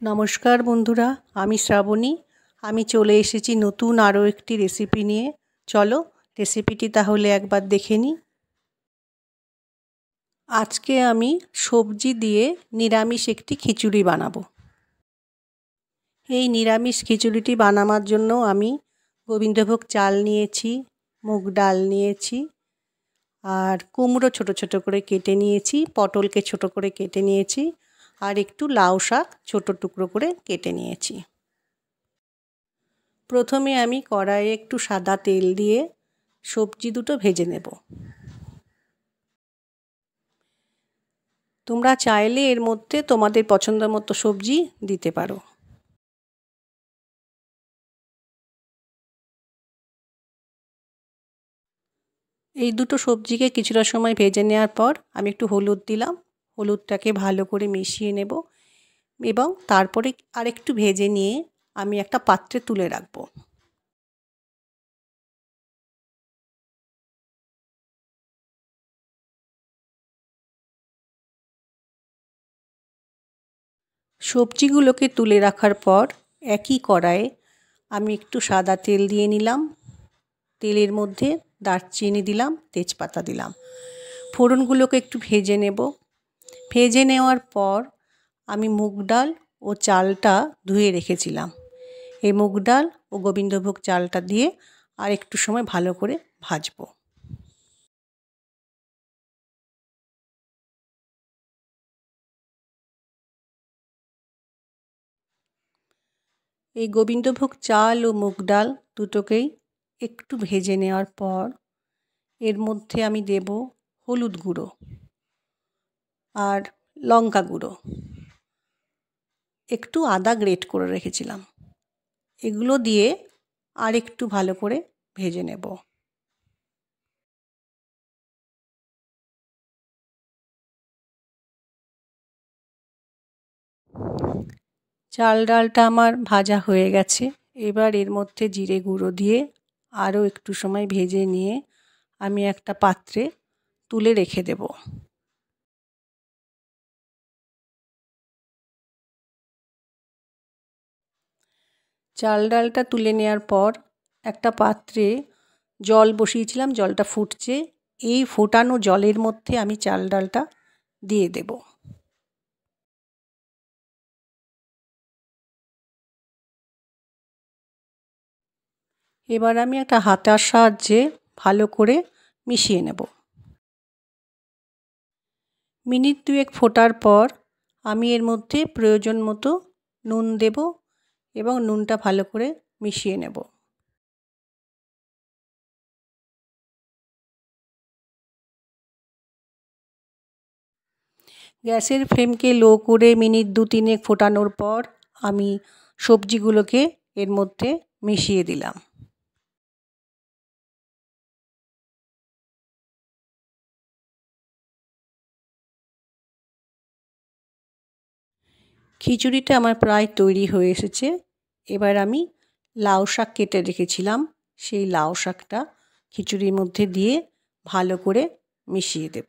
নমস্কার বন্ধুরা, আমি শ্রাবণী। আমি চলে এসেছি নতুন আরও একটি রেসিপি নিয়ে। চলো রেসিপিটি তাহলে একবার দেখে নিই। আজকে আমি সবজি দিয়ে নিরামিষ একটি খিচুড়ি বানাবো। এই নিরামিষ খিচুড়িটি বানানোর জন্য আমি গোবিন্দভোগ চাল নিয়েছি, মুগ ডাল নিয়েছি, আর কুমড়ো ছোট ছোট করে কেটে নিয়েছি, পটলকে ছোট করে কেটে নিয়েছি, আর একটু লাউ শাক ছোট টুকরো করে কেটে নিয়েছি। প্রথমে আমি কড়াইয়ে একটু সাদা তেল দিয়ে সবজি দুটো ভেজে নেব। তোমরা চাইলে এর মধ্যে তোমাদের পছন্দ মতো সবজি দিতে পারো। এই দুটো সবজিকে কিছুটা সময় ভেজে নেওয়ার পর আমি একটু হলুদ দিলাম। হলুদটাকে ভালো করে মিশিয়ে নেব এবং তারপরে আরেকটু ভেজে নিয়ে আমি একটা পাত্রে তুলে রাখব। সবজিগুলোকে তুলে রাখার পর একই কড়াইয়ে আমি একটু সাদা তেল দিয়ে নিলাম। তেলের মধ্যে দারচিনি দিলাম, তেজপাতা দিলাম। ফোড়নগুলোকে একটু ভেজে নেব। ভেজে নেওয়ার পর আমি মুগ ডাল ও চালটা ধুয়ে রেখেছিলাম। এই মুগ ডাল ও গোবিন্দভোগ চালটা দিয়ে আর একটু সময় ভালো করে ভাজবো। এই গোবিন্দভোগ চাল ও মুগ ডাল দুটোকেই একটু ভেজে নেওয়ার পর এর মধ্যে আমি দেব হলুদ গুঁড়ো আর লঙ্কা গুঁড়ো, একটু আদা গ্রেট করে রেখেছিলাম। এগুলো দিয়ে আর একটু ভালো করে ভেজে নেব। চাল ডালটা আমার ভাজা হয়ে গেছে। এবার এর মধ্যে জিরে গুঁড়ো দিয়ে আরও একটু সময় ভেজে নিয়ে আমি একটা পাত্রে তুলে রেখে দেব। চাল ডালটা তুলে নেওয়ার পর একটা পাত্রে জল বসিয়েছিলাম, জলটা ফুটছে। এই ফোটানো জলের মধ্যে আমি চাল ডালটা দিয়ে দেব। এবার আমি একটা হাতার সাহায্যে ভালো করে মিশিয়ে নেব। মিনিট দুয়েক ফোটার পর আমি এর মধ্যে প্রয়োজন মতো নুন দেব এবং নুনটা ভালো করে মিশিয়ে নেব। গ্যাসের ফ্লেমকে লো করে মিনিট দু তিনেক ফোটানোর পর আমি সবজিগুলোকে এর মধ্যে মিশিয়ে দিলাম। খিচুড়িটা আমার প্রায় তৈরি হয়ে এসেছে। এবার আমি লাউ শাক কেটে রেখেছিলাম, সেই লাউ শাকটা খিচুড়ির মধ্যে দিয়ে ভালো করে মিশিয়ে দেব।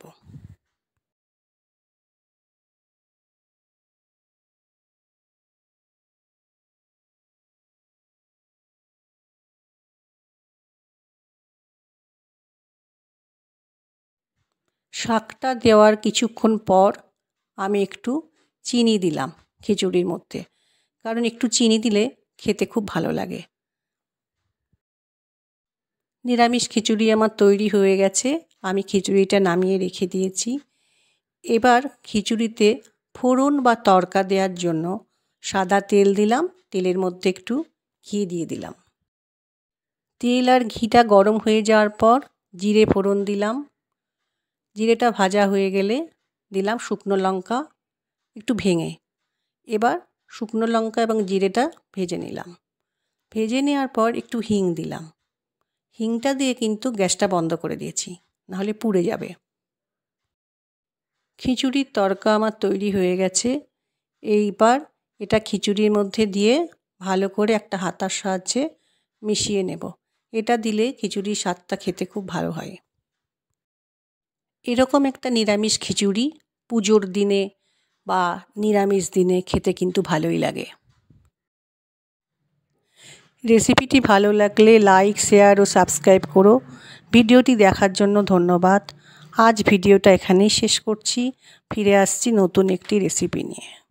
শাকটা দেওয়ার কিছুক্ষণ পর আমি একটু চিনি দিলাম খিচুড়ির মধ্যে, কারণ একটু চিনি দিলে খেতে খুব ভালো লাগে। নিরামিষ খিচুড়ি আমার তৈরি হয়ে গেছে। আমি খিচুড়িটা নামিয়ে রেখে দিয়েছি। এবার খিচুড়িতে ফোড়ন বা তড়কা দেওয়ার জন্য সাদা তেল দিলাম, তেলের মধ্যে একটু ঘি দিয়ে দিলাম। তেল আর ঘিটা গরম হয়ে যাওয়ার পর জিরে ফোড়ন দিলাম। জিরেটা ভাজা হয়ে গেলে দিলাম শুকনো লঙ্কা একটু ভেঙে। এবার শুকনো লঙ্কা এবং জিরেটা ভেজে নিলাম। ভেজে নেওয়ার পর একটু হিং দিলাম। হিংটা দিয়ে কিন্তু গ্যাসটা বন্ধ করে দিয়েছি, নাহলে পুড়ে যাবে। খিচুড়ির তড়কা আমার তৈরি হয়ে গেছে। এইবার এটা খিচুড়ির মধ্যে দিয়ে ভালো করে একটা হাতার সাহায্যে মিশিয়ে নেব। এটা দিলে খিচুড়ির স্বাদটা খেতে খুব ভালো হয়। এরকম একটা নিরামিষ খিচুড়ি পুজোর দিনে বা নিরামিষ দিনে খেতে কিন্তু ভালোই লাগে। রেসিপিটি ভালো লাগলে লাইক, শেয়ার ও সাবস্ক্রাইব করো। ভিডিওটি দেখার জন্য ধন্যবাদ। আজ ভিডিওটা এখানেই শেষ করছি। ফিরে আসছি নতুন একটি রেসিপি নিয়ে।